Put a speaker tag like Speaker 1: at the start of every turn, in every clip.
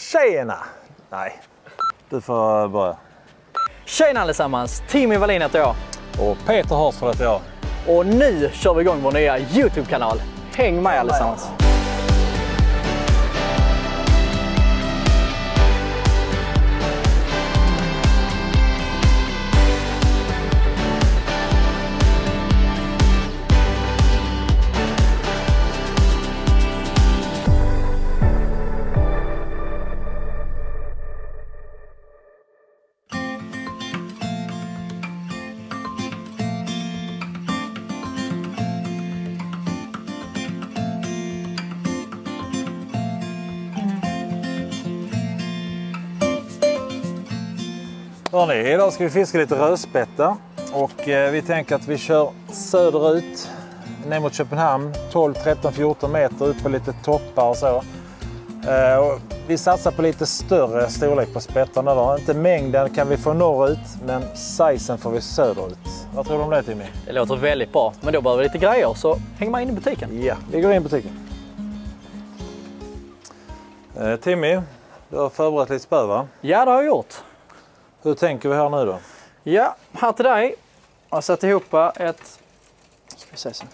Speaker 1: Tjena! Nej, du får börja.
Speaker 2: Tjena allesammans! Timmy Wallin heter jag.
Speaker 1: Och Peter Horsford heter jag.
Speaker 2: Och nu kör vi igång vår nya YouTube-kanal. Häng med allesammans!
Speaker 1: Hörrni, idag ska vi fiska lite rödspätta och vi tänker att vi kör söderut ner mot Köpenhamn, 12, 13, 14 meter ut på lite toppar och så. Och vi satsar på lite större storlek på spättarna då. Inte mängden kan vi få norrut, men sizen får vi söderut. Vad tror du om det, Timmy?
Speaker 2: Det låter väldigt bra, men då behöver vi lite grejer, så häng med in i butiken.
Speaker 1: Ja, vi går in i butiken. Timmy, du har förberett lite spö, va?
Speaker 2: Ja, det har jag gjort.
Speaker 1: Hur tänker vi här nu då?
Speaker 2: Ja, här till dig. Jag har satt ihop ett... Ska vi se sen.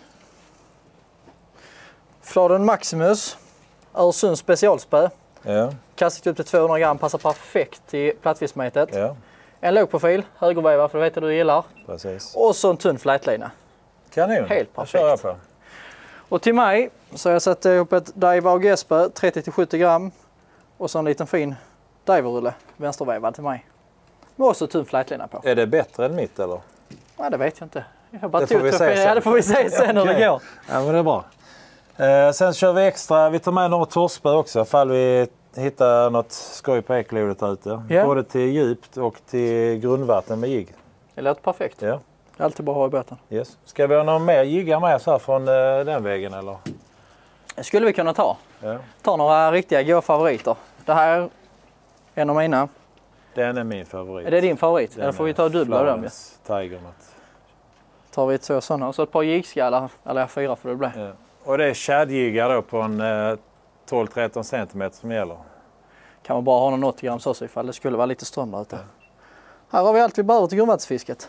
Speaker 2: Fladen Maximus. Öresund specialspö.
Speaker 1: Ja.
Speaker 2: Kastat upp till 200 gram, passar perfekt till plattfiskmetet.
Speaker 1: Ja.
Speaker 2: En låg profil, högervävar, för det vet jag du gillar.
Speaker 1: Precis.
Speaker 2: Och så en tunn flätlina.
Speaker 1: Kanon.
Speaker 2: Helt perfekt.
Speaker 1: Det kör jag på.
Speaker 2: Och till mig så har jag satt ihop ett Daiwa AG-spö, 30-70 gram. Och så en liten fin Daiwa-rulle, vänstervävad till mig. Med också tunn flätlina på.
Speaker 1: Är det bättre än mitt eller?
Speaker 2: Ja, det vet jag inte. Jag bara
Speaker 1: det får vi se sen.
Speaker 2: Ja, det får vi se sen hur det går.
Speaker 1: Ja, men det är bra. Sen kör vi extra. Vi tar med några torskspö också ifall vi hittar något skoj på eklodet här ute.
Speaker 2: Ja.
Speaker 1: Både till djupt och till grundvatten med jigg.
Speaker 2: Det låter perfekt.
Speaker 1: Ja.
Speaker 2: Det är alltid bara att ha i båten.
Speaker 1: Yes. Ska vi ha någon mer jiggar med så här från den vägen eller?
Speaker 2: Det skulle vi kunna ta.
Speaker 1: Ja.
Speaker 2: Ta några riktiga goda favoriter. Det här är en av mina.
Speaker 1: Den är min favorit.
Speaker 2: Är det din favorit? Eller får vi ta dubbla av dem? Ja.
Speaker 1: Tigermat.
Speaker 2: Tar vi två sådana och så ett par jigskallar, eller 4 får det bli.
Speaker 1: Ja. Och det är shadjiggar då på en 12-13 cm som gäller.
Speaker 2: Kan man bara ha någon 80 gram så ifall det skulle vara lite ström där ute. Ja. Här har vi allt vi behöver till grundvattensfisket.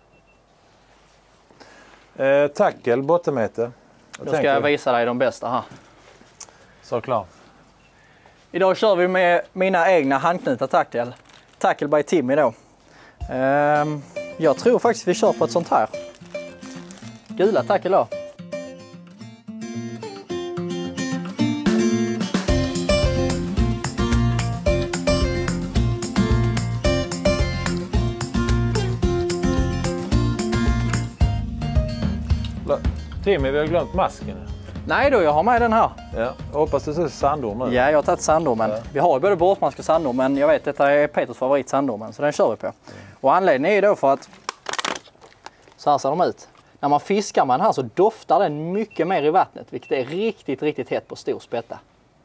Speaker 1: Tackel, bottenmeter.
Speaker 2: Då ska jag visa dig de bästa här.
Speaker 1: Såklart.
Speaker 2: Idag kör vi med mina egna handknutna tackel. Tackel by Timmy då. Jag tror faktiskt vi kör på ett sånt här. Gula tackel då.
Speaker 1: Timmy, vi har glömt masken.
Speaker 2: Nej då, jag har med den här.
Speaker 1: Ja, jag hoppas det ser sandorm nu.
Speaker 2: Ja, jag har tagit sandormen. Ja. Vi har ju både båtmask och sandorm, men jag vet att detta är Peters favorit, sandormen, så den kör vi på. Och anledningen är ju då för att så här ser de ut. När man fiskar med den här så doftar den mycket mer i vattnet, vilket är riktigt, riktigt hett på stor spätta.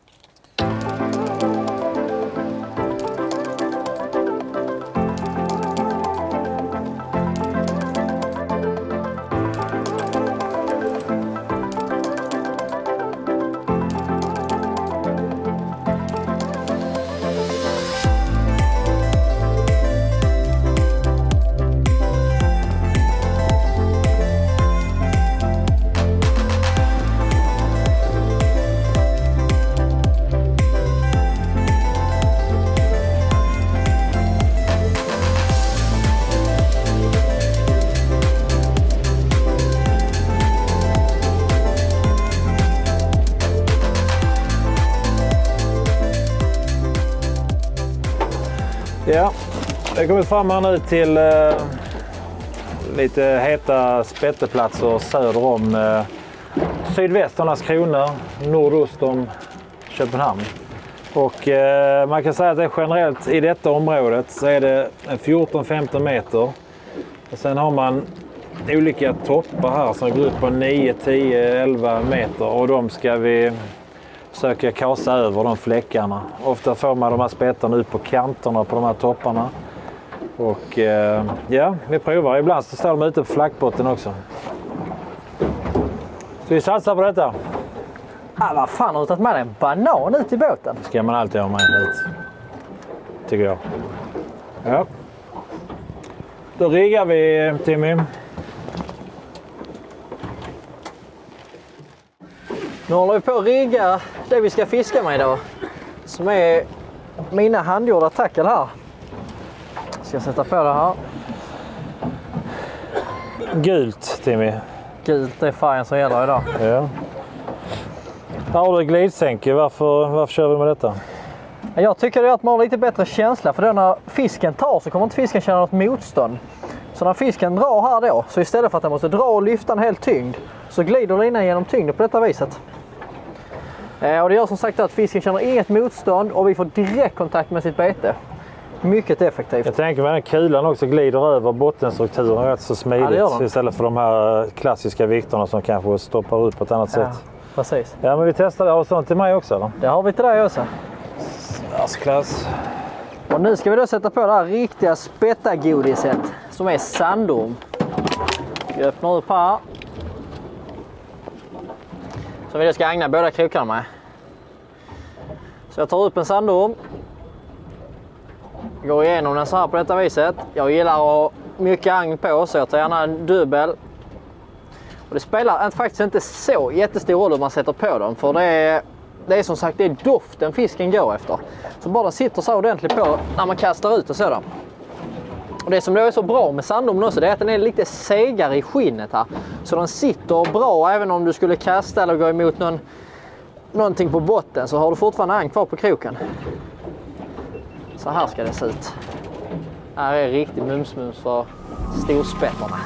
Speaker 1: Ja, vi har kommit fram här nu till lite heta spätteplatser söder om sydväst om Landskrona, nordost om Köpenhamn. Och man kan säga att det är generellt i detta området så är det 14-15 meter. Och sen har man olika toppar här som går ut på 9, 10, 11 meter och de ska vi försöka kasa över de fläckarna. Ofta får man de här spettarna ut på kanterna på de här topparna. Och ja, vi provar. Ibland så står de ute på flackbotten också. Så vi satsar på detta.
Speaker 2: Vad fan har du tagit med dig en banan ut i båten?
Speaker 1: Ska man alltid ha med hit. tycker jag. Ja. Då riggar vi, Timmy.
Speaker 2: Nu håller vi på att rigga det vi ska fiska med idag. Som är mina handgjorda tackle här. Ska jag sätta på det här.
Speaker 1: Gult, Timmy.
Speaker 2: Gult är färgen som gäller idag.
Speaker 1: Ja. Här har du glidsänke. Varför kör vi med detta?
Speaker 2: Jag tycker det är att man har lite bättre känsla. För då när fisken tar så kommer inte fisken känna något motstånd. Så när fisken drar här då, så istället för att den måste dra och lyfta en helt tyngd, så glider linan genom tyngden på detta viset. Och det gör som sagt att fisken känner inget motstånd och vi får direkt kontakt med sitt bete. Mycket effektivt.
Speaker 1: Jag tänker mig att kulan också glider över bottenstrukturen rätt så smidigt istället för de här klassiska vikterna som kanske stoppar upp på ett annat sätt.
Speaker 2: Precis.
Speaker 1: Ja, men vi testar avstånd till mig också eller?
Speaker 2: Det har vi till dig också.
Speaker 1: Klass.
Speaker 2: Och nu ska vi då sätta på det här riktiga spettagodiset som är sandorm. Vi öppnar upp här. Som vi då ska agna båda krokarna med. Så jag tar upp en sandorm. Går igenom den så här på detta viset. Jag gillar att ha mycket agn på så jag tar gärna en dubbel. Och det spelar faktiskt inte så jättestor roll hur man sätter på dem. För det är som sagt det är doften fisken går efter. Så bara den sitter så ordentligt på när man kastar ut och sådär. Och det som då är så bra med sandormen också, det är att den är lite segare i skinnet här. Så den sitter bra även om du skulle kasta eller gå emot någonting på botten, så har du fortfarande agn kvar på kroken. Så här ska det se ut. Här är riktigt mums för storspettarna.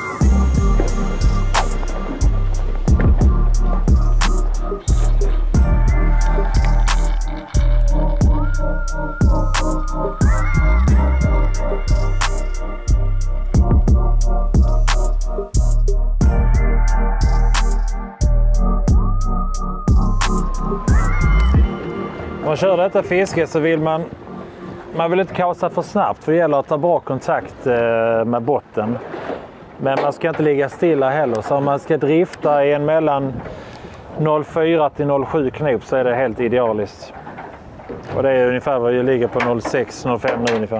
Speaker 1: Om man kör detta fiske så vill man vill inte kasta för snabbt, för det gäller att ta bra kontakt med botten. Men man ska inte ligga stilla heller, så om man ska drifta i en mellan 0,4 till 0,7 knop så är det helt idealiskt. Och det är ungefär vad jag ligger på 0,6-0,5 nu ungefär.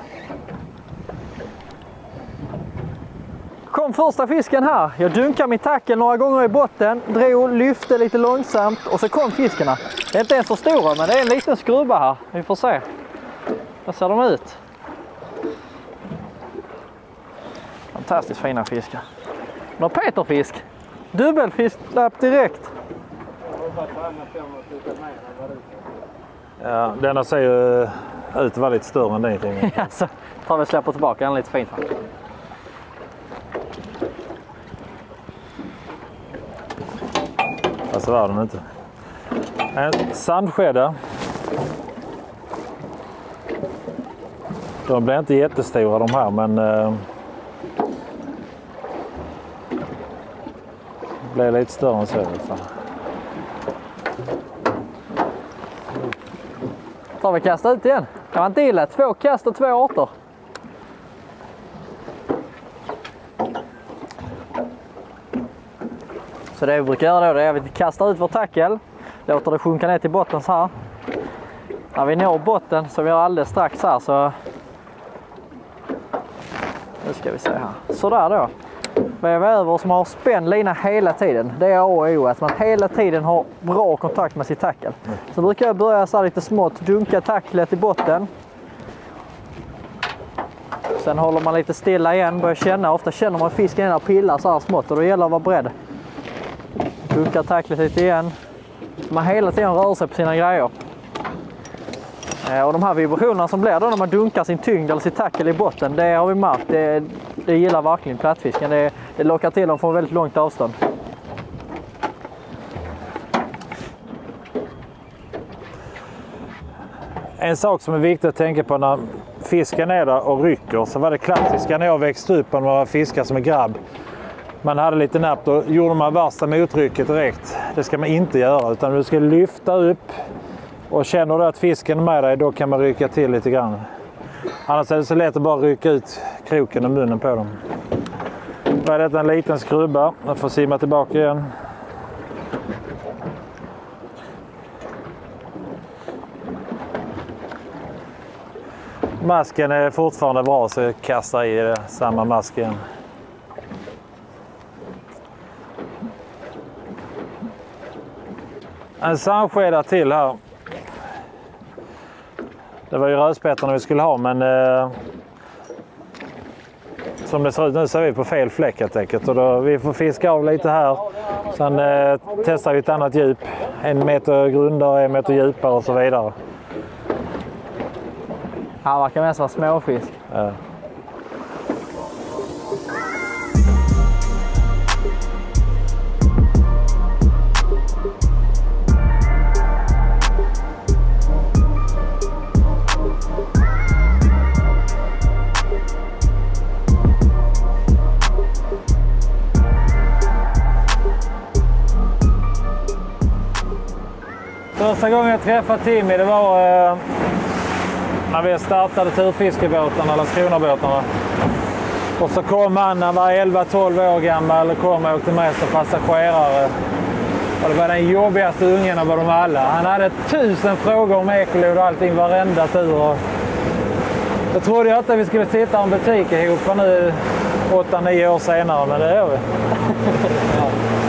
Speaker 2: Kom första fisken här. Jag dunkade min tackle några gånger i botten, drog, lyfte lite långsamt och så kom fiskarna. Det är inte ens så stora, men det är en liten skrubba här. Vi får se. Där ser de ut. Fantastiskt fina fiskar. Några peterfisk. Dubbelfisk släpp direkt.
Speaker 1: Ja, denna ser ju ut att vara lite större än den.
Speaker 2: Ja, så tar vi släpper tillbaka den lite fint här.
Speaker 1: Fast var den inte. En sandskedda. De blir inte jättestora de här, men blir lite större än så.
Speaker 2: Tar vi kasta ut igen. Det var inte illa. 2 kast och 2 arter. Så det vi brukar göra då är att vi kastar ut vår tackle. Låter det sjunka ner till botten så här. När vi når botten så vi har alldeles strax här så... Nu ska vi se här. Så där då. Väva över som har spänd lina hela tiden. Det är A och O, att man hela tiden har bra kontakt med sitt tackle. Så brukar jag börja så här lite smått, dunka tacklet i botten. Sen håller man lite stilla igen, börjar känna. Ofta känner man fisken när pillar så här smått och då gäller det att vara beredd. Dunka tacklet lite igen. Man hela tiden rör sig på sina grejer. Och de här vibrationerna som blir då när man dunkar sin tyngd eller sitt tackle i botten, det har vi märkt. Det gillar verkligen plattfisken. Det lockar till dem från väldigt långt avstånd.
Speaker 1: En sak som är viktigt att tänka på när fisken är där och rycker, så var det klassiska när jag växte upp när man var fiskar som en grabb. Man hade lite napp, då gjorde man värsta mottrycket direkt. Det ska man inte göra, utan du ska lyfta upp. Och känner du att fisken är med dig, då kan man rycka till lite grann. Annars är det så lätt att bara rycka ut kroken och munnen på dem. Då är detta en liten skrubba. Jag får simma tillbaka igen. Masken är fortfarande bra så jag kastar i samma mask igen. En sandskeda till här. Det var ju rödspättarna vi skulle ha, men som det ser ut nu så är vi på fel fläck helt enkelt. Och då, vi får fiska av lite här. Sen testar vi ett annat djup. 1 meter grundare, 1 meter djupare och så vidare.
Speaker 2: Han verkar mest vara småfisk.
Speaker 1: Ja. Första gången jag träffade Timmy, det var när vi startade turfiskebåtarna, eller Skronabåtarna. Och så kom han var 11-12 år gammal och kom och åkte med som passagerare. Och det var den jobbigaste ungen av dem alla. Han hade 1000 frågor om ekolod och allting varenda tur. Jag trodde inte att vi skulle sitta i en butik ihop nu 8-9 år senare, men det gör vi. Ja.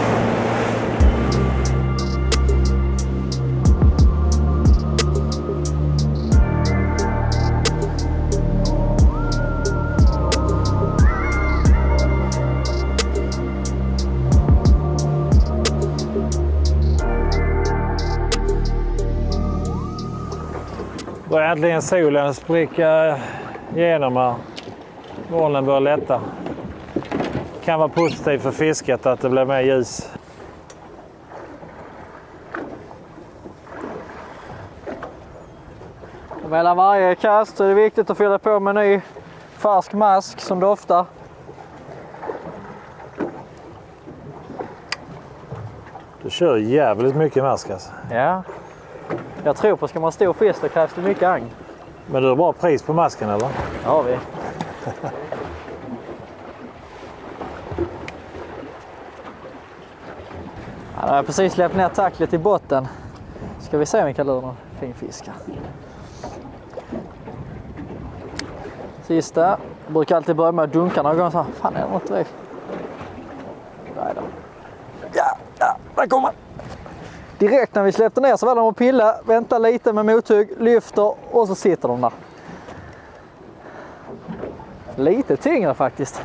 Speaker 1: Då är äntligen solen spricka igenom här. Molnen börjar lätta. Kan vara positivt för fisket att det blir mer ljus.
Speaker 2: Mellan varje kast är det viktigt att fylla på med ny färsk mask som doftar.
Speaker 1: Du kör jävligt mycket mask alltså.
Speaker 2: Ja. Jag tror på ska man ha stor fisk så krävs det mycket agn.
Speaker 1: Men du har bra pris på masken eller?
Speaker 2: Det har vi. Jag har precis släppt ner tacklet i botten. Ska vi se om vi kan lura någon fin fisk här. Sista. Jag brukar alltid börja med att dunka någon gång så här. Fan, är det något direkt? Nej då. Ja, där kommer. Direkt när vi släppte ner så var de och pilla, vänta lite med mothugg, lyfter och så sitter de där. Lite tyngre faktiskt.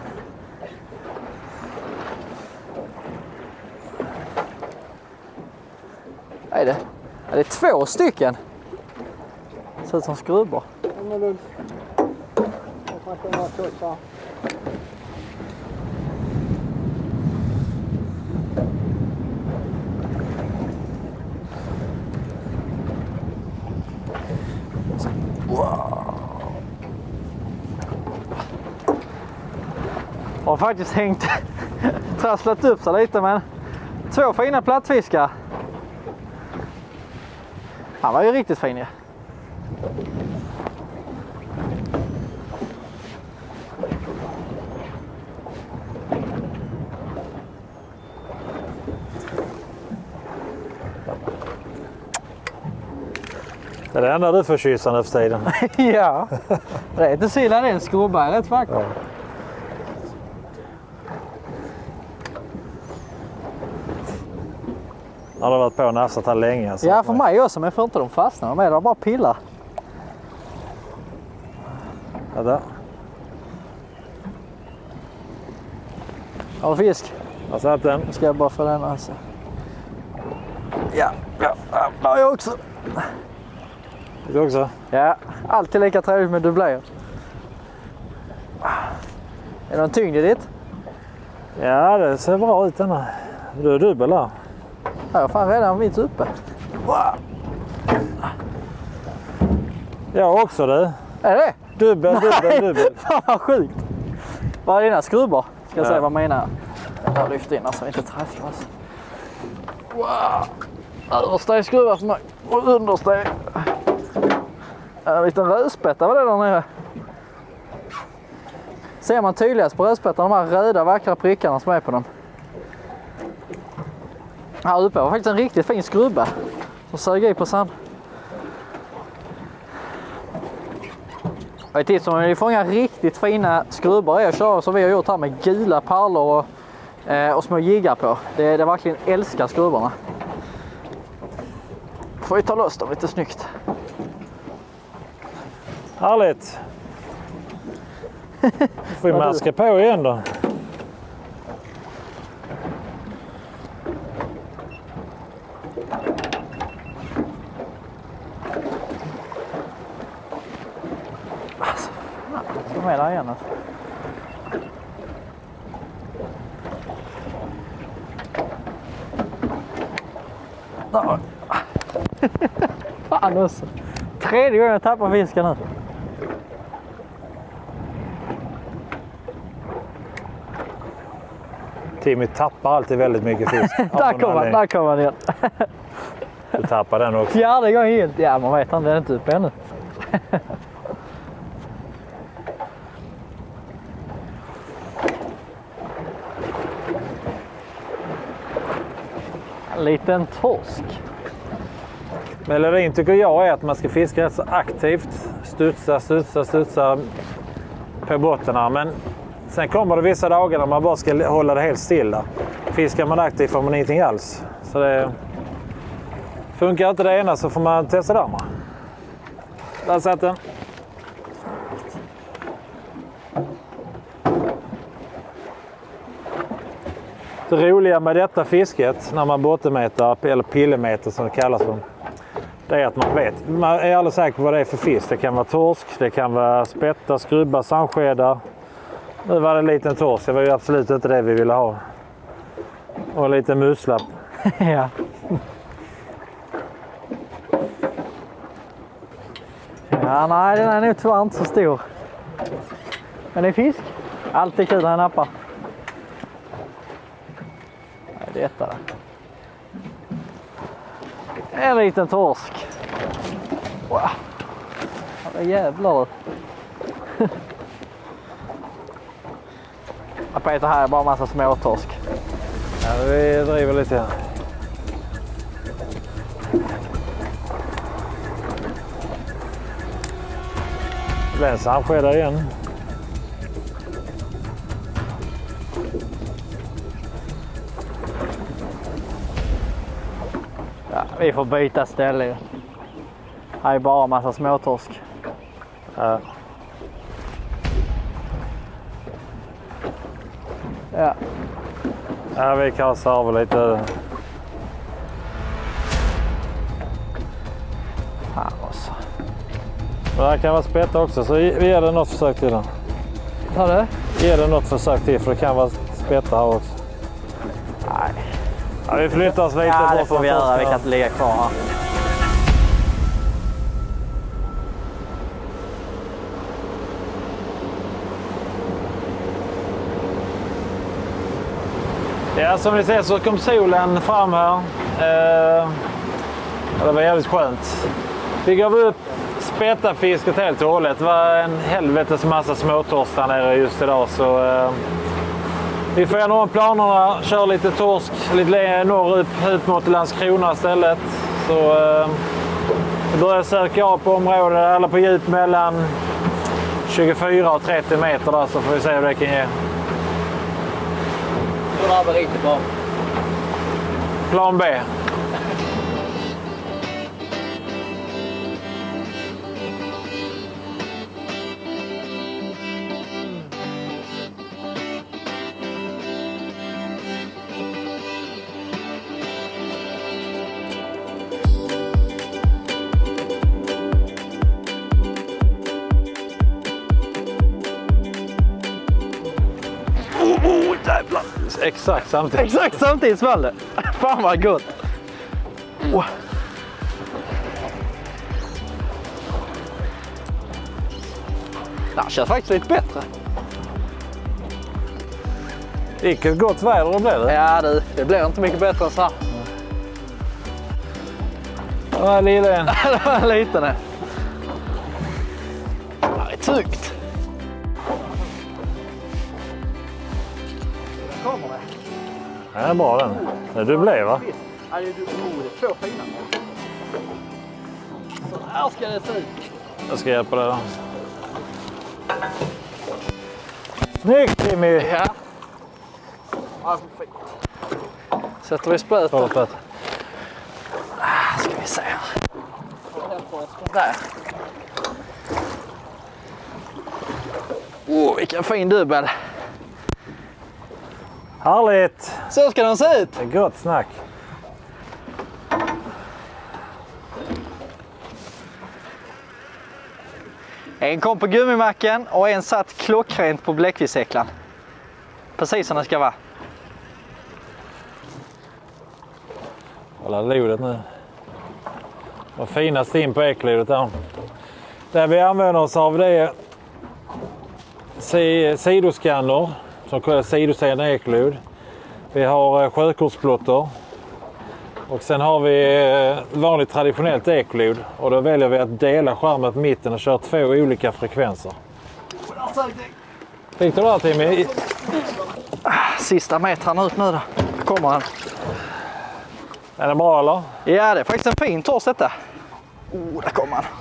Speaker 2: Vad är det? Ja, det är 2 stycken. Det ser ut som skrubbor. Har faktiskt hängt trasslat upp sig lite, men 2 fina plattfiskar. Han var ju riktigt fin ju.
Speaker 1: Det är det enda du får kyssa nu för tiden.
Speaker 2: Ja, det är inte silla, det är en skrubba, rätt faktiskt. Ja.
Speaker 1: Ja, det har varit på nafsat här länge. Så
Speaker 2: ja, för mig också, men jag får inte de fastna. De är där bara pillar.
Speaker 1: Ja, där.
Speaker 2: Har du fisk?
Speaker 1: Jag har satt den.
Speaker 2: Nu ska jag bara få den alltså. Ja, där har jag också.
Speaker 1: Du också?
Speaker 2: Ja, alltid lika trevligt med dubbler. Är det någon tyngd i ditt?
Speaker 1: Ja, det ser bra ut denna. Du är dubbel här.
Speaker 2: Jag har fan redan mitt uppe.
Speaker 1: Jag också du.
Speaker 2: Är det?
Speaker 1: Dubbel.
Speaker 2: Fan vad sjukt. Vad är dina skrubbor? Ska jag säga vad mina jag lyfter in så vi inte trasslar oss. Wow. Översta är skruvar för mig. Och understa är en liten rödspätta. Vad är det där nere? Ser man tydligast på rödspättan de här röda vackra prickarna som är på dem. Här uppe var faktiskt en riktigt fin skrubba som sög i på sand. Ett tips om ni fångar riktigt fina skrubbar är att köra som vi har gjort här med gula pärlor och små jiggar på. Det verkligen älskar skrubbarna. Får vi ta loss dem lite snyggt.
Speaker 1: Härligt. Får vi maska på igen då.
Speaker 2: Ska med där igen alltså. Fan också. Tredje gången jag tappar fisken nu.
Speaker 1: Timmy tappar alltid väldigt mycket fisk.
Speaker 2: Där kommer han igen.
Speaker 1: Du tappar den också.
Speaker 2: Fjärde gången helt. Ja, man vet han, den är inte uppe ännu. En liten torsk.
Speaker 1: Melodin tycker jag är att man ska fiska rätt så aktivt. Studsa på botten här. Men sen kommer det vissa dagar när man bara ska hålla det helt stilla. Fiskar man aktivt får man ingenting alls. Så det funkar inte det ena så får man testa det andra. Där satt den. Det roliga med detta fisket när man bottenmäter, eller pillemeter som det kallas för, det är att man vet. Man är alldeles säker på vad det är för fisk. Det kan vara torsk, det kan vara spätta, skrubbar, sandskedar. Nu var det en liten torsk, det var ju absolut inte det vi ville ha. Och en liten mussla.
Speaker 2: Ja. Ja, nej, den är nog tyvärr inte så stor. Men det är fisk. Alltid kul när jag nappar. Nej, det är detta där. En liten torsk. Wow. Ja, jävlar. Peter, här är bara en massa småtorsk.
Speaker 1: Ja, vi driver lite här. Det är en sandskedare igen.
Speaker 2: Ja, vi får byta ställe. Här är bara en massa småtorsk.
Speaker 1: Ja.
Speaker 2: Ja.
Speaker 1: Ja, vi kastar av lite.
Speaker 2: Fan också.
Speaker 1: Det här kan vara spätta också, så vi ger det något försök till den.
Speaker 2: Tar du?
Speaker 1: Ge det något försök till, för det kan vara spätta här också.
Speaker 2: Nej.
Speaker 1: Ja, vi flyttar oss lite.
Speaker 2: Ja, det får vi göra. Vi kan inte ligga kvar här.
Speaker 1: Ja, som ni ser så kom solen fram här. Det var jävligt skönt. Vi gav upp spättafisket helt och hållet. Det var en helvetes massa småtorsk där nere just idag. Så, vi får ändra om planerna, kör lite torsk lite norrut ut mot Landskrona istället. Så vi börjar söka av på området eller på djup mellan 24 och 30 meter där, så får vi se hur det kan ge.
Speaker 2: Det här var riktigt bra.
Speaker 1: Plan B. Jävlar. Exakt samtidigt.
Speaker 2: Exakt samtidigt small det. Fan vad gott. Oh. Det känns faktiskt lite bättre.
Speaker 1: Vilket gott väder det blev det.
Speaker 2: Ja du, det blir inte mycket bättre än så här.
Speaker 1: Det var lilla en.
Speaker 2: Det var en liten. Det är tungt. Kommer det?
Speaker 1: Ja, det är bra den. Det blev va?
Speaker 2: Ja, det är två fina. Så här ska det se ut.
Speaker 1: Jag ska hjälpa dig då. Snyggt Timmy!
Speaker 2: Ja. Sätter vi spöet då. Ska vi se här. Där. Vilken fin dubbel.
Speaker 1: Härligt!
Speaker 2: Så ska den se ut.
Speaker 1: Det är gott snack.
Speaker 2: En kom på gummimacken och en satt klockrent på bläckfisksäcklan. Precis som det ska vara.
Speaker 1: Kolla lodet nu. Vad finast in på eklodet där. Det vi använder oss av det är sidoskanner som sidosänder eklod. Vi har sjökortsplotter. Och sen har vi vanligt traditionellt eklod. Och då väljer vi att dela skärmen på mitten och köra 2 olika frekvenser. Fick du det här Timmy?
Speaker 2: Sista metern ut nu då. Kommer han.
Speaker 1: Är det bra eller?
Speaker 2: Ja, det är faktiskt en fin torsk detta. Där kommer han.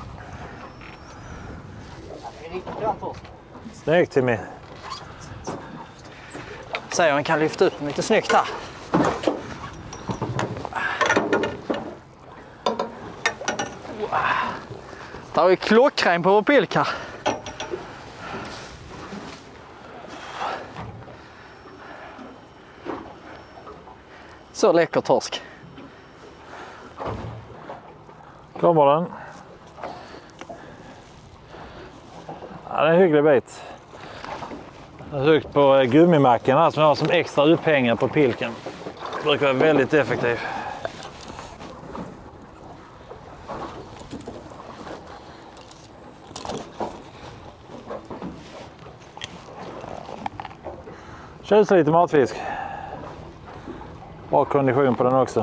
Speaker 2: Det är riktigt bra torsk.
Speaker 1: Snyggt Timmy.
Speaker 2: Så han kan lyfta upp den lite snyggt här. Där har vi klockrem på vår pilk här. Så läcker torsk.
Speaker 1: Kommer den. Ja, det är en hygglig bit. Jag har högt på gummimacken här som jag har som extra upphängare på pilken. Det brukar vara väldigt effektivt. Tjusar lite matfisk. Bra kondition på den också.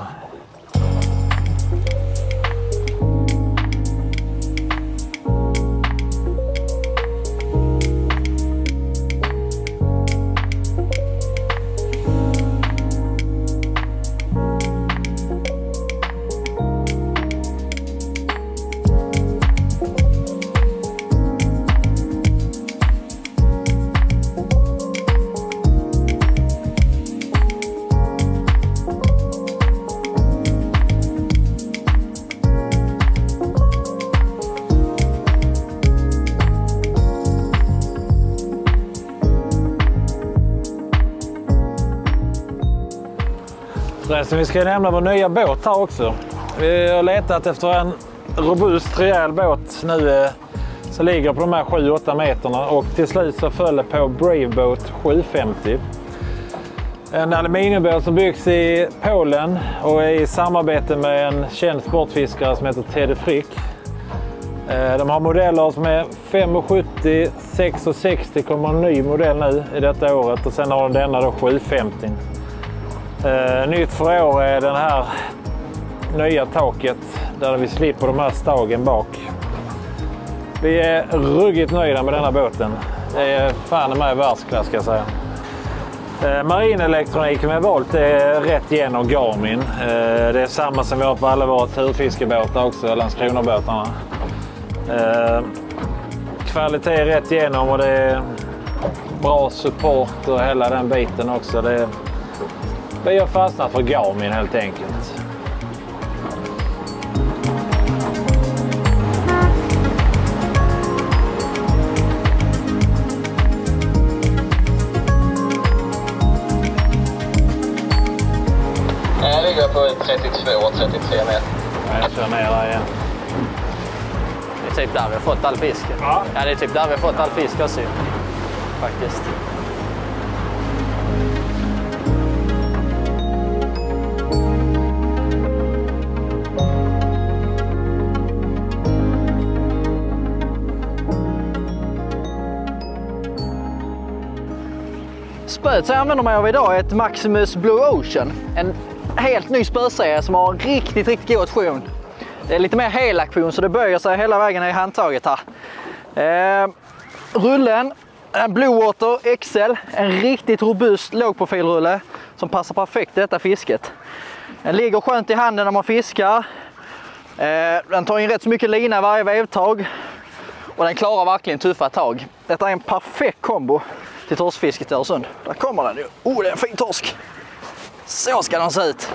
Speaker 1: Vi ska nämna vår nya båt här också. Vi har letat efter en robust, rejäl båt nu som ligger på de här 7-8 meterna och till slut så föll det på Braveboat 750. En aluminiumbåt som byggs i Polen och är i samarbete med en känd sportfiskare som heter Teddy Frick. De har modeller som är 5,70, 6,60 kommer en ny modell nu i detta året och sen har de denna då 750. Nytt för år är den här nya taket där vi slipper de här stagen bak. Vi är ruggigt nöjda med denna båten. Det är fan med världsklass ska jag säga. Marinelektroniken vi har valt är rätt igenom Garmin. Det är samma som vi har på alla våra turfiskebåtar också, Landskronabåtarna. Kvalitet är rätt igenom och det är bra support och hela den biten också. Vi har fastnat för Garmin helt enkelt.
Speaker 3: Jag ligger på 32-33 meter.
Speaker 1: Jag kör ner där igen.
Speaker 2: Det är typ där vi har fått all fisk.
Speaker 1: Ja.
Speaker 2: Ja, det är typ där vi har fått all fisk också. Faktiskt. Spöet som jag använder mig av idag är ett Maximus Blue Ocean. En helt ny spöserie som har riktigt god aktion. Det är lite mer hel aktion så det böjer sig hela vägen i handtaget här. Rullen, en Blue Water XL, en riktigt robust lågprofilrulle som passar perfekt i detta fisket. Den ligger skönt i handen när man fiskar. Den tar in rätt så mycket lina varje vevtag och den klarar verkligen tuffa tag. Detta är en perfekt kombo till torskfisket i Öresund. Där kommer den ju. Oh, det är en fin torsk. Så ska den se ut.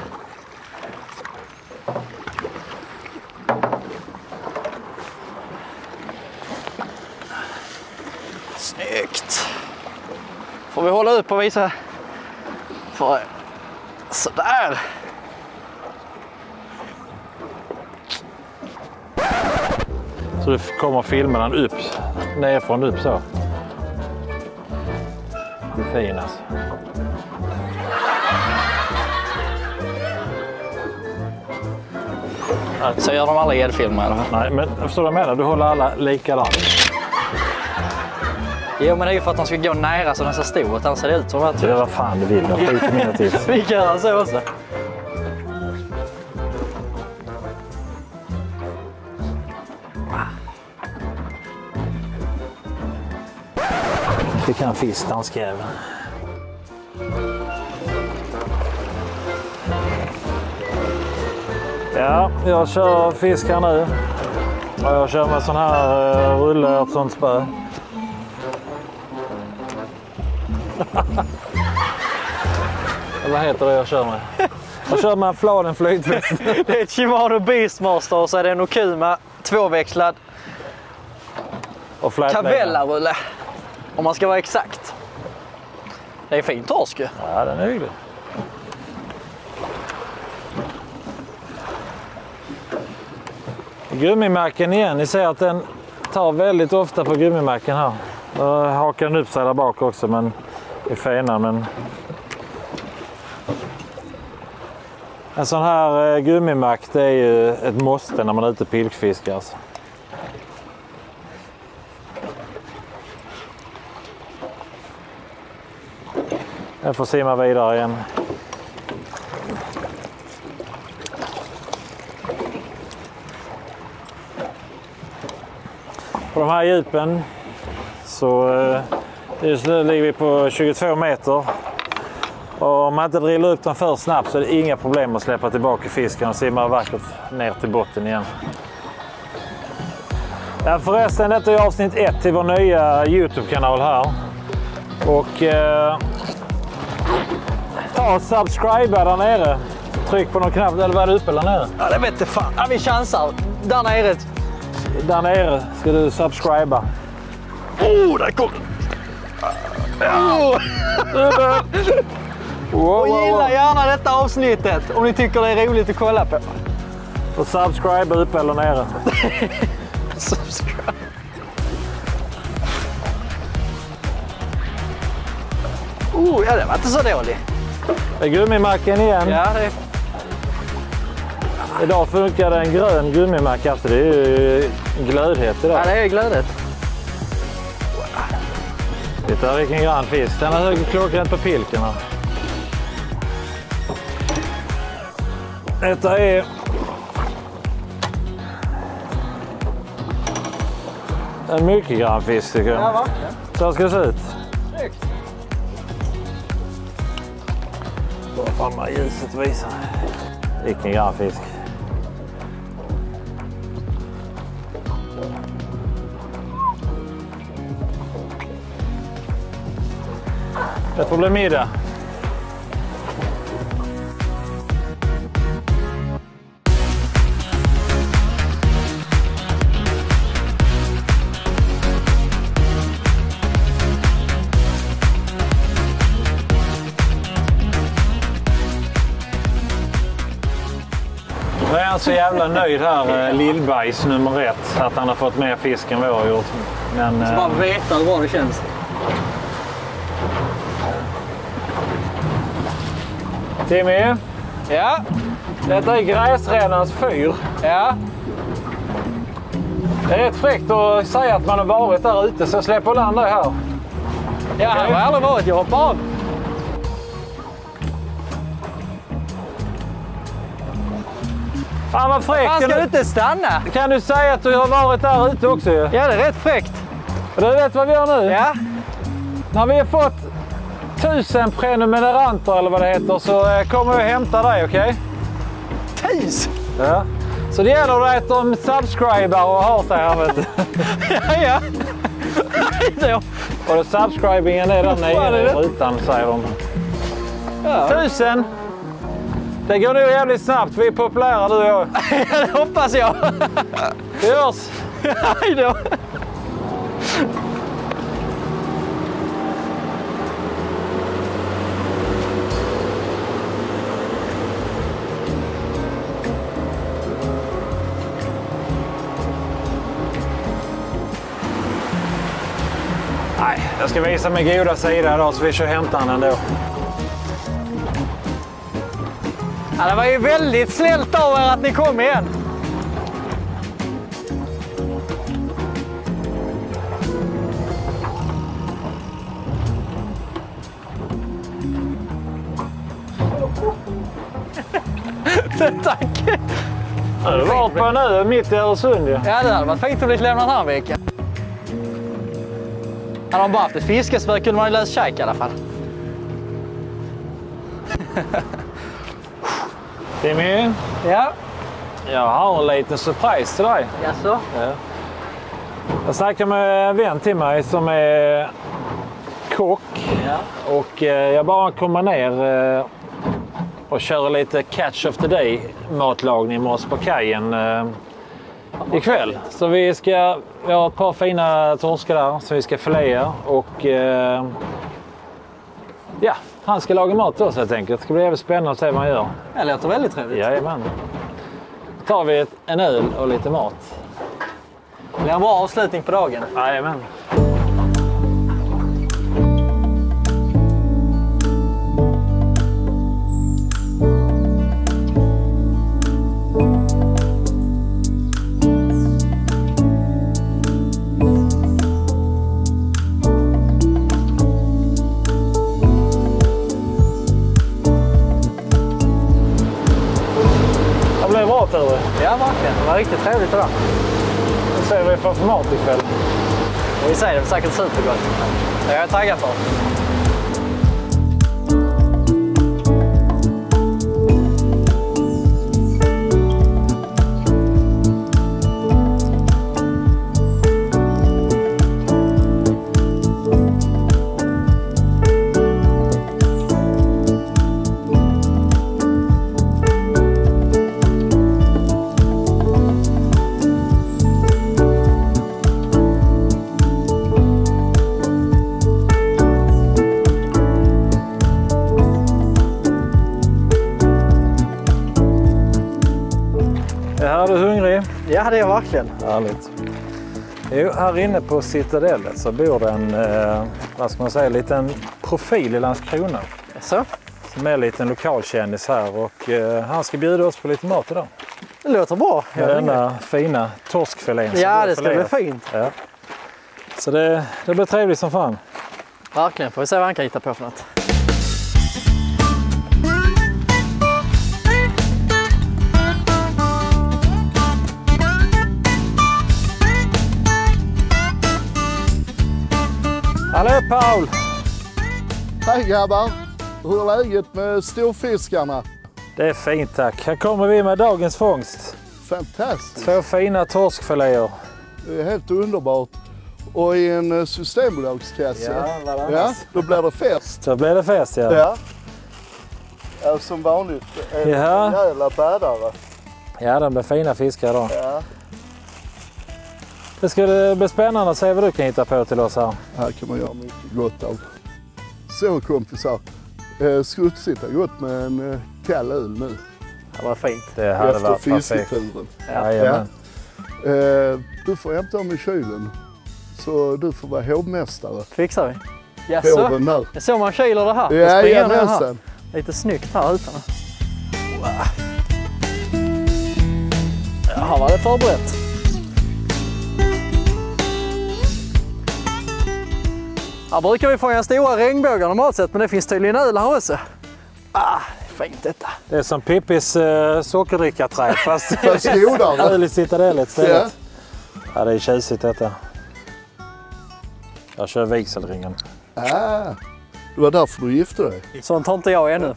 Speaker 2: Snyggt. Får vi hålla upp och visa. För sådär.
Speaker 1: Så du kommer filma den upp, nerifrån upp så. Det är fin alltså.
Speaker 2: Så gör de alla gäddfilmer eller?
Speaker 1: Nej, men förstår du vad jag menar? Du håller alla likadant.
Speaker 2: Jo, men det är ju för att de ska gå nära så den ser stor ut. Annars ser det ut som att...
Speaker 1: Det är vad fan du vill. Jag skiter i mina tips.
Speaker 2: Vi kan göra så också.
Speaker 1: Fick han fisk, danskjäveln. Ja, jag kör fisk här nu. Och jag kör med sån här rulle och sånt spö. Vad heter det jag kör med? Jag kör med en Fladen flytväst.
Speaker 2: Det är ett Shimano Beastmaster och så är det en Okuma tvåväxlad
Speaker 1: Och
Speaker 2: Cavella-rulle. Om man ska vara exakt. Det är fint torsk ju.
Speaker 1: Ja, den är hygglig. Gummimärken igen. Ni ser att den tar väldigt ofta på gummimärken här. Då hakar den upp sig där bak också, men det är fina. Men en sån här gummimärk, det är ju ett måste när man är ute och pilkfiskar. Alltså. Jag får simma vidare igen. På de här djupen så just nu ligger vi på 22 meter. Och om man inte drillar upp den för snabbt så är det inga problem att släppa tillbaka fisken och simma vackert ner till botten igen. Ja, förresten, detta är avsnitt 1 till vår nya YouTube-kanal här. Och ta och subscriba där nere. Tryck på någon knapp, eller vad är det uppe där nere?
Speaker 2: Ja, det vet jag fan. Ja, vi chansar. Där nere.
Speaker 1: Där nere ska du subscriba.
Speaker 2: Oh, där kom den. Och gilla gärna detta avsnittet om ni tycker det är roligt att kolla på.
Speaker 1: Och subscriba uppe eller nere.
Speaker 2: Subscribe. Ja, det var inte så dåligt.
Speaker 1: Det är gummimacken igen.
Speaker 2: Ja, det är...
Speaker 1: Idag funkar det en grön gummimack. Alltså det är ju glödhet idag.
Speaker 2: Ja, det är glödet.
Speaker 1: Titta vilken grann fisk. Den har klockrent på pilken här. Detta är en mycket grann fisk tycker jag.
Speaker 2: Ja, verkligen.
Speaker 1: Så ska det se ut.
Speaker 2: Snyggt.
Speaker 1: Bara fram med ljuset och visa. Vilken grann fisk. Det får bli middag. Jag är han så jävla nöjd här, Lillbajs nummer 1, att han har fått mer fisk än vad jag har gjort. Men,
Speaker 2: Så bara veta hur bra det känns.
Speaker 1: Timmy,
Speaker 2: Ja.
Speaker 1: detta är gräsränans fyr.
Speaker 2: Ja.
Speaker 1: Det är rätt fräckt att säga att man har varit där ute, så jag släpper land dig här.
Speaker 2: Ja, här har jag aldrig varit. Jag hoppar av.
Speaker 1: Fan vad fräckt.
Speaker 2: Fan, ska du inte stanna?
Speaker 1: Kan du säga att du har varit där ute också ju?
Speaker 2: Ja, det är rätt fräckt.
Speaker 1: Och du vet vad vi gör nu?
Speaker 2: Ja.
Speaker 1: När vi har fått 1000 prenumeranter eller vad det heter så kommer vi hämta dig, okej?
Speaker 2: 1000?
Speaker 1: Ja. Så det gäller att de subscribar och har sig här, vet du.
Speaker 2: Ja, ja.
Speaker 1: Och det subscribingen är där nere i rutan, säger de. Ja. 1000! Det går nog jävligt snabbt. Vi är populära, du och jag.
Speaker 2: Det hoppas jag.
Speaker 1: Det görs.
Speaker 2: Hej då.
Speaker 1: Nej, jag ska visa min goda sida då, så vi kör hämtan ändå.
Speaker 2: Ja, det var ju väldigt snällt av er att ni kom igen. Tack.
Speaker 1: Ja, du var på nu mitt i Öresund ju.
Speaker 2: Ja, det hade varit fint att bli lämnad här en vecka. Hade de bara haft ett fiske så kunde man ju lösa käk i alla fall.
Speaker 1: Timmy,
Speaker 2: Ja.
Speaker 1: jag har en liten surprise till dig.
Speaker 2: Jaså?
Speaker 1: Ja. Jag snackade med en vän till mig som är kock.
Speaker 2: Ja.
Speaker 1: Och jag bara kommer ner och kör lite catch of the day matlagning med oss på kajen ikväll. Så vi har ett par fina torskar där som vi ska filea och ja, han ska laga mat till oss helt enkelt. Det ska bli jävligt spännande att se vad han gör.
Speaker 2: Det låter väldigt trevligt.
Speaker 1: Jajamän. Då tar vi en öl och lite mat.
Speaker 2: Det blir en bra avslutning på dagen.
Speaker 1: Jajamän.
Speaker 2: Ja, verkligen. Det var riktigt trevligt idag.
Speaker 1: Nu ser vi för mat ikväll.
Speaker 2: Vi säger det är säkert supergott. Det är jag taggad på.
Speaker 1: Är du hungrig?
Speaker 2: Ja, det är jag verkligen.
Speaker 1: Härligt. Jo, här inne på Citadellet så bor det en, vad ska man säga, liten profil i Landskrona.
Speaker 2: Så?
Speaker 1: Som är en liten lokalkändis här och han ska bjuda oss på lite mat idag.
Speaker 2: Det låter bra.
Speaker 1: Med denna fina torskfilén.
Speaker 2: Ja, det ska bli fint.
Speaker 1: Ja. Så det blir trevligt som fan.
Speaker 2: Verkligen. Får vi se vad han kan hitta på för något.
Speaker 1: Hallå Paul!
Speaker 4: Hej grabbar! Hur är läget med storfiskarna?
Speaker 1: Det är fint tack. Här kommer vi med dagens fångst.
Speaker 4: Fantastiskt!
Speaker 1: 2 fina torskfiléer.
Speaker 4: Det är helt underbart. Och i en systembolagskasse. Ja, då blir det fest.
Speaker 1: Så blir det fest ja.
Speaker 4: Ja. Ja, som vanligt. En jävla bäddare.
Speaker 1: Ja, den blir fina fiskar då.
Speaker 4: Ja.
Speaker 1: Det ska bli spännande att se vad du kan hitta på till oss här.
Speaker 4: Här kan man göra mycket gott av. Så kompisar, skulle sitta gott med en kall öl nu.
Speaker 2: Det var fint.
Speaker 1: Det hade
Speaker 4: efter
Speaker 1: varit
Speaker 4: fisketuren.
Speaker 1: Ja.
Speaker 4: Du får hämta dem i kylen. Så du får vara hovmästare.
Speaker 2: Fixar vi. Jaså?
Speaker 4: Hoven där.
Speaker 2: Det är så man kyler det här.
Speaker 4: Ja, nästan.
Speaker 2: Lite snyggt här utan. Här var det förberett. Här brukar vi fånga stora regnbågar normalt sett, men det finns tydligen öl här också. Det är fint detta.
Speaker 1: Det är som Pippis sockerdrickarträd fast
Speaker 4: godare.
Speaker 1: öl i Citadellet istället. Ja, det är tjusigt detta. Jag kör vigselringen.
Speaker 4: Det var därför du gifte dig.
Speaker 2: Sånt har inte jag ännu.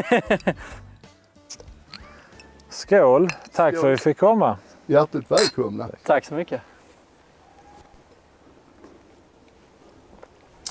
Speaker 1: Skål! Tack för att vi fick komma.
Speaker 4: Hjärtligt välkomna.
Speaker 2: Tack så mycket.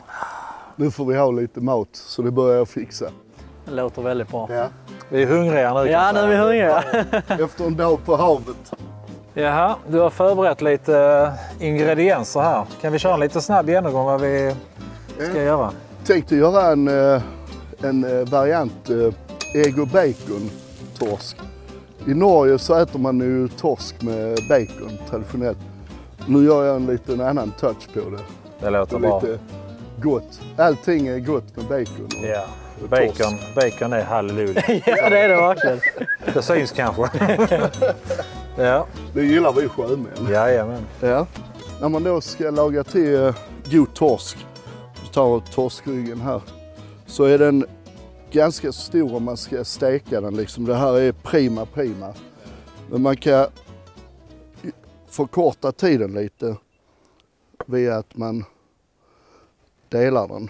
Speaker 4: Nu får vi ha lite mat så det börjar jag fixa.
Speaker 2: Det låter väldigt bra.
Speaker 4: Ja.
Speaker 1: Vi är hungriga nu.
Speaker 2: Ja, nu är vi hungriga.
Speaker 4: Efter en dag på havet.
Speaker 1: Jaha, du har förberett lite ingredienser här. Kan vi köra en lite snabb genomgång vad vi ska göra?
Speaker 4: Tänkte göra en variant ägg och bacon torsk. I Norge så äter man ju torsk med bacon traditionellt. Nu gör jag en liten annan touch på det.
Speaker 1: Det låter
Speaker 4: lite
Speaker 1: bra.
Speaker 4: Gott. Allting är gott med bacon.
Speaker 1: Ja,
Speaker 4: och
Speaker 1: bacon är halleluja.
Speaker 2: Ja, det är det verkligen.
Speaker 1: Det syns kanske. Ja.
Speaker 4: Det gillar vi sjömän.
Speaker 1: Jajamän.
Speaker 4: Ja. När man då ska laga till god torsk, så tar torskryggen här, så är den ganska stor om man ska steka den. Liksom. Det här är prima. Men man kan förkorta tiden lite via att man delar den.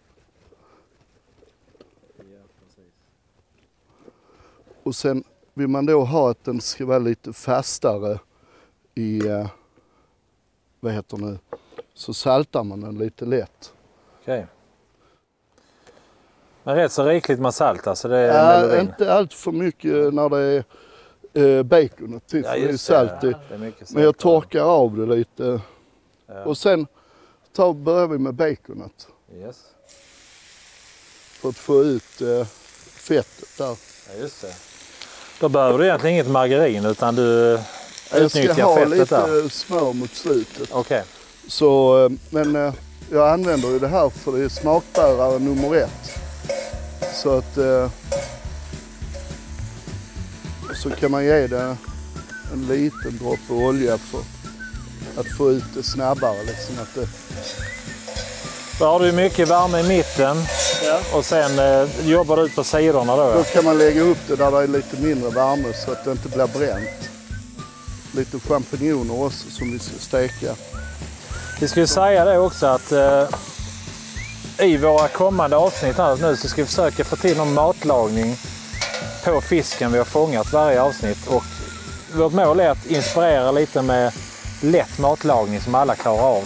Speaker 4: Och sen vill man då ha att den ska vara lite fastare i, så saltar man den lite lätt.
Speaker 1: Okej. Men rätt så rikligt med salt alltså, det är melodin.
Speaker 4: Inte allt för mycket när det är baconet till, för det är salt i.
Speaker 1: Det är mycket salt.
Speaker 4: Men jag torkar av det lite.
Speaker 1: Ja.
Speaker 4: Och sen börjar vi med baconet.
Speaker 1: Yes.
Speaker 4: För att få ut fettet där.
Speaker 1: Ja, just det. Då behöver du egentligen inget margarin utan du
Speaker 4: Jag ska
Speaker 1: utnyttjar
Speaker 4: ha
Speaker 1: fettet
Speaker 4: lite
Speaker 1: där.
Speaker 4: smör mot slutet.
Speaker 1: Okej.
Speaker 4: Så, men jag använder ju det här för det är smakbärare nummer 1. Så att så kan man ge det en liten droppe olja för att få ut det snabbare. Liksom att det...
Speaker 1: Då har du mycket värme i mitten och sen jobbar du ut på sidorna då.
Speaker 4: Då kan man lägga upp det där det är lite mindre värme så att det inte blir bränt. Lite champinjoner också som vi ska steka.
Speaker 1: Vi skulle säga det också att i våra kommande avsnitt här nu så ska vi försöka få till någon matlagning på fisken vi har fångat varje avsnitt. Och vårt mål är att inspirera lite med lätt matlagning som alla klarar av.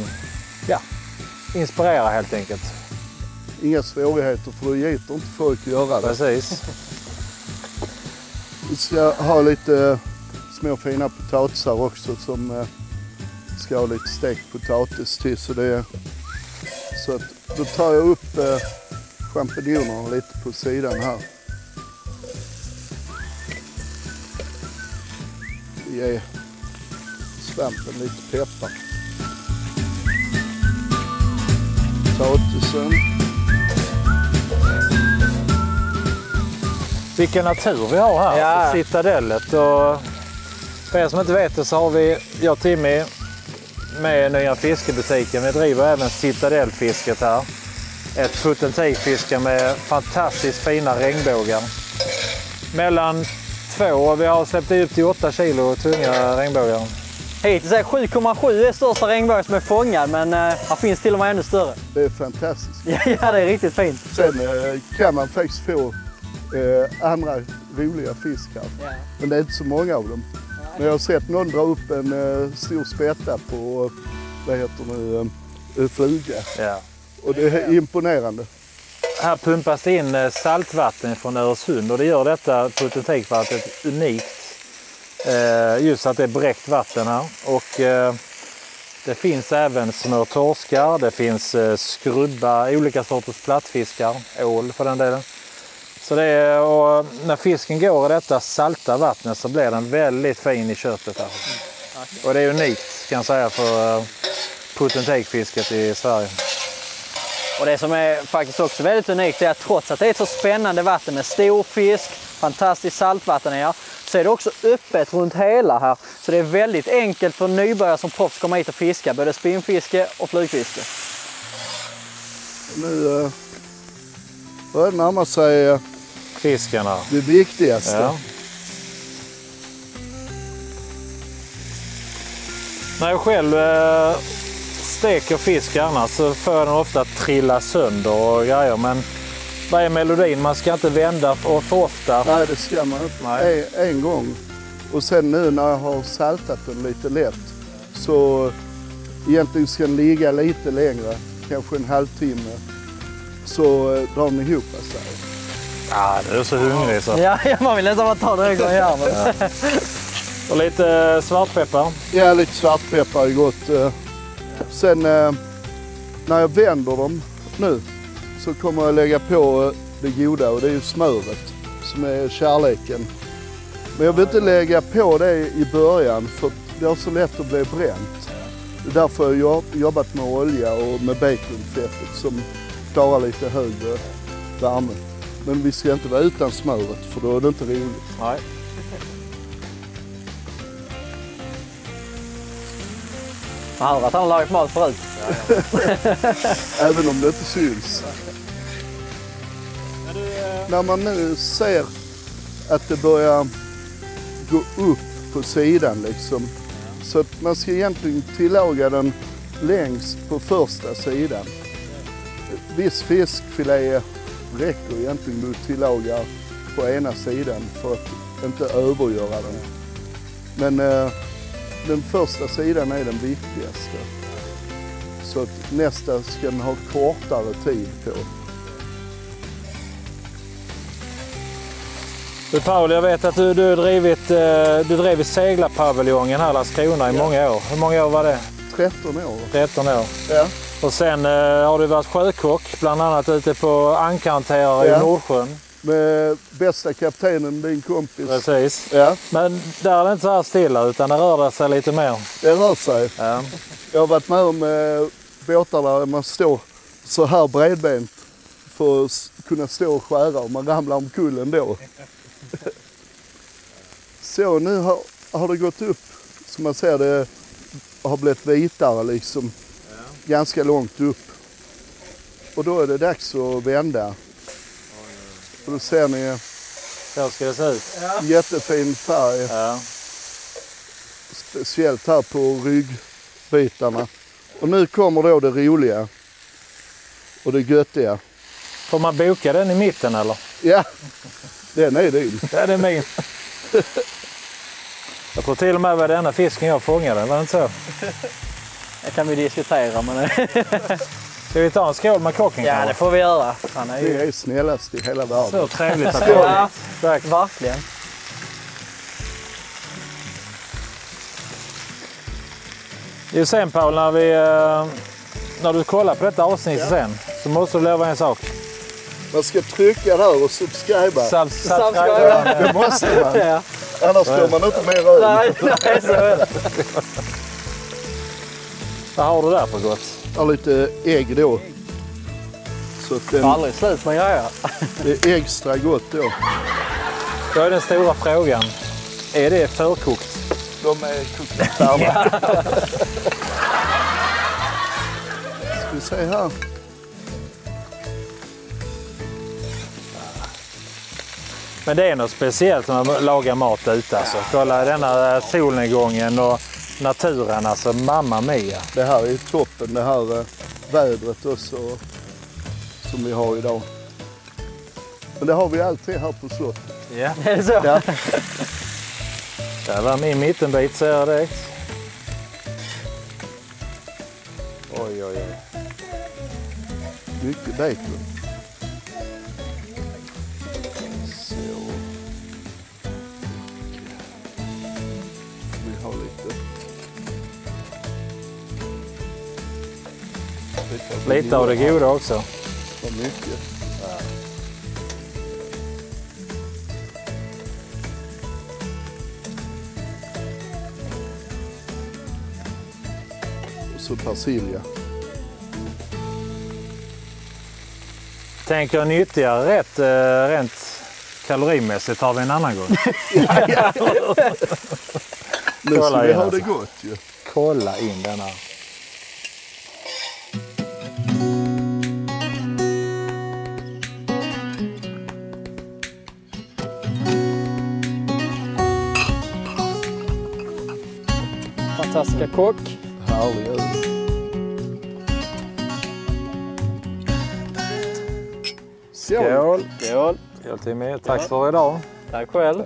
Speaker 1: Inspirera helt enkelt.
Speaker 4: Inga svårigheter för det gitter inte folk att göra det.
Speaker 1: Precis.
Speaker 4: Vi ska ha lite små fina potatisar också som ska ha lite stekt potatis till. Så att då tar jag upp champinjonerna lite på sidan här. Ge svampen lite peppar. Potatisen.
Speaker 1: Vilken natur vi har här,
Speaker 2: Ja.
Speaker 1: Citadellet. Och för er som inte vet det så har jag och Timmy med nya fiskebutiken. Vi driver även Citadellfisket här. Ett put and take-fiske med fantastiskt fina regnbågar. Mellan 2 och vi har släppt upp till 8 kilo tunga regnbågar.
Speaker 2: Hittills är 7,7 är största regnbågen som är fångad, men här finns till och med ännu större.
Speaker 4: Det är fantastiskt.
Speaker 2: Ja, det är riktigt fint.
Speaker 4: Sen kan man faktiskt få andra roliga fisk här.
Speaker 2: Ja.
Speaker 4: Men det är inte så många av dem. Men jag har sett någon dra upp en stor spätta på, fluga.
Speaker 1: Ja.
Speaker 4: Och det är imponerande.
Speaker 1: Här pumpas det in saltvatten från Öresund och det gör detta put and take-vattnet unikt. Just att det är bräckt vatten här. Och det finns även små torskar, det finns skrubba, olika sorters plattfiskar, ål för den delen. Så det är, och när fisken går i detta salta vattnet så blir den väldigt fin i köttet här. Och det är unikt kan jag säga för put and take-fisket i Sverige.
Speaker 2: Och det som är faktiskt också väldigt unikt är att trots att det är ett så spännande vatten med stor fisk, fantastiskt saltvatten här, så är det också öppet runt hela här. Så det är väldigt enkelt för nybörjare som proffs komma hit och fiska, både spinnfiske och flugfiske.
Speaker 4: Nu börjar det närma sig
Speaker 1: Fiskarna.
Speaker 4: det viktigaste.
Speaker 1: Ja. När jag själv steker fisk annars så får den ofta trilla sönder och grejer. Men vad är melodin? Man ska inte vända för ofta.
Speaker 4: Nej, det ska man inte.
Speaker 1: Nej.
Speaker 4: En gång. Och sen nu när jag har saltat den lite lätt så egentligen ska den ligga lite längre. Kanske en halvtimme så drar den ihop sig.
Speaker 1: Ja, du är så hungrig så.
Speaker 2: Ja, man vill inte bara ta direkt från järnet.
Speaker 1: Ja. Och lite svartpeppar.
Speaker 4: Ja, lite svartpeppar är gott. Sen när jag vänder dem nu så kommer jag lägga på det goda och det är ju smöret som är kärleken. Men jag vill inte lägga på det i början för det är så lätt att bli bränt. Det är därför jag har jobbat med olja och med baconfettet som klarar lite högre värme. Men vi ska inte vara utan smöret för då är det inte roligt.
Speaker 1: Nej.
Speaker 2: Man hör att han har lagat mat förut.
Speaker 4: Även om det inte syns. När man nu ser att det börjar gå upp på sidan liksom. Så att man ska egentligen tillaga den längst på första sidan. Viss fiskfilé räcker egentligen med att tillaga på ena sidan för att inte övergöra den. Men den första sidan är den viktigaste. Så att nästa ska den ha kortare tid på.
Speaker 1: Du Paul, jag vet att du drivit seglarpaviljongen här i Landskrona i många år. Hur många år var det?
Speaker 4: 13 år.
Speaker 1: 13 år.
Speaker 4: Ja.
Speaker 1: Och sen har du varit sjökock, bland annat ute på ankarhanterare i Nordsjön.
Speaker 4: Med bästa kaptenen, din kompis.
Speaker 1: Precis.
Speaker 4: Ja.
Speaker 1: Men där är det inte så här stilla utan det rör sig lite mer.
Speaker 4: Det rör sig.
Speaker 1: Ja.
Speaker 4: Jag har varit med om båtar där man står så här bredbent för att kunna stå och skära och man ramlar omkull ändå. Så nu har det gått upp, som man ser det har blivit vitare liksom ganska långt upp. Och då är det dags att vända. Och då ser ni
Speaker 1: Så ska det se ut.
Speaker 4: jättefin färg.
Speaker 1: Ja.
Speaker 4: Speciellt här på ryggbitarna. Och nu kommer då det roliga och det göttiga.
Speaker 1: Får man boka den i mitten eller?
Speaker 4: Ja, den är din.
Speaker 1: Ja, det är min. Jag tror till och med var denna fisken jag fångade, var det inte så?
Speaker 2: Det kan vi diskutera, men...
Speaker 1: Ska vi ta en skål med kocken?
Speaker 2: Ja, det får vi göra. Han är
Speaker 4: Det
Speaker 2: ju...
Speaker 4: är snällast i hela världen.
Speaker 1: Så trevligt att
Speaker 2: Ja,
Speaker 1: Tack.
Speaker 2: verkligen.
Speaker 1: Jo, sen Paul, när du kollar på detta avsnitt sen så måste du lova en sak.
Speaker 4: Man ska trycka där och subscriba.
Speaker 1: Subscribe.
Speaker 4: Det måste man.
Speaker 2: Ja.
Speaker 4: Annars får man inte mer öl.
Speaker 2: Nej, så är det.
Speaker 1: Vad har du där för gott?
Speaker 4: Jag har lite ägg då. Så att
Speaker 2: Det är aldrig slut med grejer.
Speaker 4: det är extra gott då.
Speaker 1: Då är den stora frågan. Är det förkokt?
Speaker 4: De är kokta färdiga. Ska vi se här.
Speaker 1: Men det är något speciellt när man lagar mat ute alltså. Kolla denna solnedgången och naturen alltså, mamma mia.
Speaker 4: Det här är toppen, det här vädret också som vi har idag. Men det har vi alltid här på slottet.
Speaker 1: Ja.
Speaker 2: Är det så?
Speaker 4: Ja.
Speaker 1: Där var min mittenbit ser jag direkt. Oj, oj, oj.
Speaker 4: Mycket bacon. Så. Vi har
Speaker 1: Lite av det goda också.
Speaker 4: Vad mycket. Och så persilja.
Speaker 1: Tänker nyttigare rätt rent kalorimässigt har vi en annan gång.
Speaker 4: Nu ska
Speaker 1: Kolla
Speaker 4: vi
Speaker 1: in
Speaker 4: ha
Speaker 1: alltså.
Speaker 4: det gott ju.
Speaker 1: Kolla in den här.
Speaker 2: Fantastiska kock.
Speaker 4: Härlig öl.
Speaker 1: Skål!
Speaker 2: Skål.
Speaker 1: Skål Timmy. Tack för idag.
Speaker 2: Tack själv.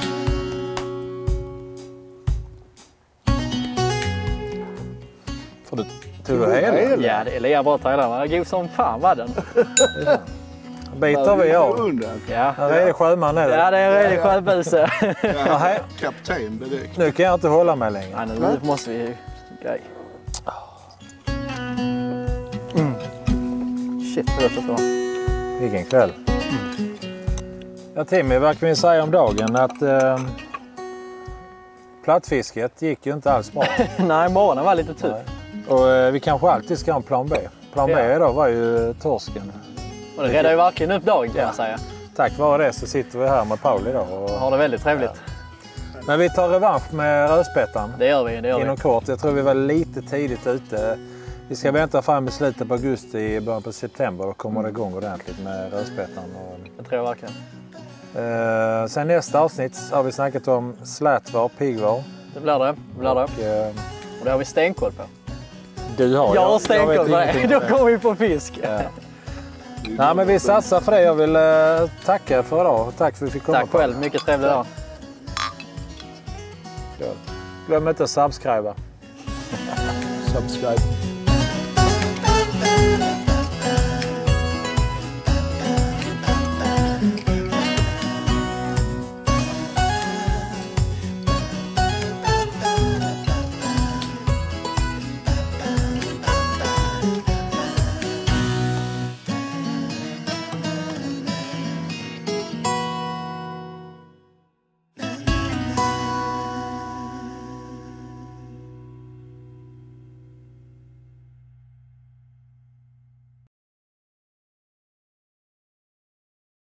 Speaker 1: Får Och du tog du hela?
Speaker 2: Ja, det är lika bra Thailand. Den är god som fan var den.
Speaker 1: Biter vi av.
Speaker 4: Undan.
Speaker 2: Ja,
Speaker 1: Här är det sjöman nu.
Speaker 2: ja det är en redig sjöbuse.
Speaker 4: Ja, kapten direkt.
Speaker 1: Nu kan jag inte hålla mig längre.
Speaker 2: Ja, nu måste vi... Grej. Shit, vad gott det var.
Speaker 1: Vilken kväll. Ja, Timmy, vad kan vi säga om dagen? Att plattfisket gick ju inte alls bra.
Speaker 2: Nej, morgonen var lite tuff.
Speaker 1: Och vi kanske alltid ska ha en plan B. Plan B idag var ju torsken.
Speaker 2: Och det räddade ju verkligen upp dagen kan man säga.
Speaker 1: Tack vare det så sitter vi här med Paul idag. Och
Speaker 2: Har det väldigt trevligt.
Speaker 1: Men vi tar revansch med rödspettan.
Speaker 2: Det gör vi,
Speaker 1: Inom kort. Jag tror vi var lite tidigt ute. Vi ska vänta fram i slutet på augusti, i början på september och kommer det igång ordentligt med rödspettan.
Speaker 2: Det tror jag verkligen.
Speaker 1: Sen nästa avsnitt har vi snackat om slätvar, piggvar.
Speaker 2: Det blir det. Och det har vi stenkoll på.
Speaker 1: Du har.
Speaker 2: Jag har stenkoll på det. Då kommer vi på fisk.
Speaker 1: Ja. Nej, men vi satsar för det. Jag vill tacka för idag. Tack för att vi fick komma.
Speaker 2: Tack själv. Mycket trevligt idag.
Speaker 1: Glöm inte att subscriba.
Speaker 4: Subscribe.